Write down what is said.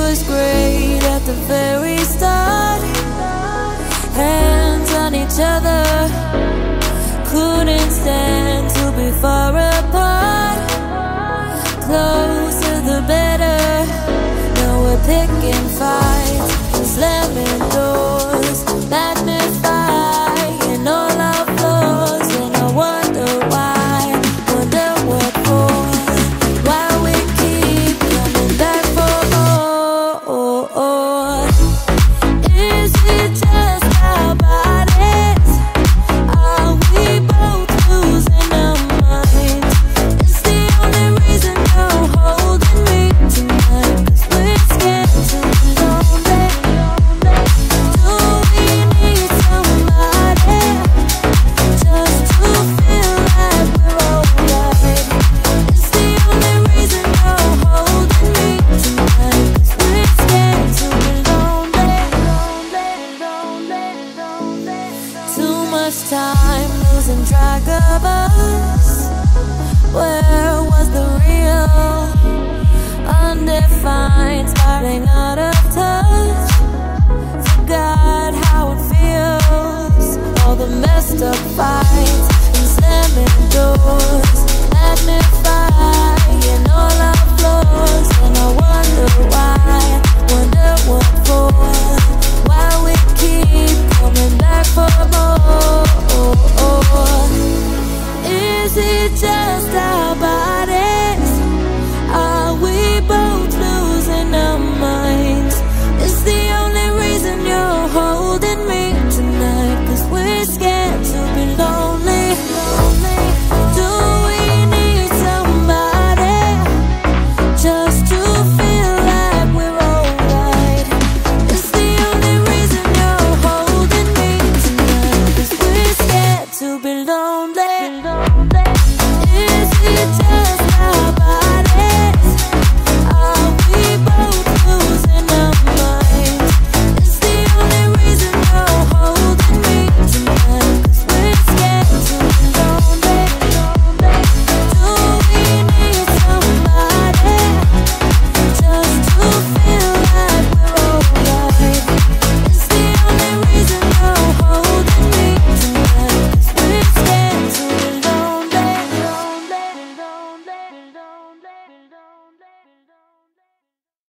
was great at the very start. Hands on each other, couldn't stand to be far apart. Closer the better. Now we're picking fights, slamming doors, magnifying all our flaws. And I wonder why, wonder what for, why we keep coming back for more. Is it just our bodies? Are we both losing our minds? It's the only reason you're holding me tonight, 'cause we're scared to be lonely. Do we need somebody just to feel like we're alright? It's the only reason you're holding me tonight, 'cause we're scared to be lonely. Too much time losing track of us. Where was the real? Undefined, spiraling out of touch. Forgot how it feels. All the messed up fights and slamming doors, magnifying all our flaws. And I wonder why, wonder what for, why we keep coming back for more.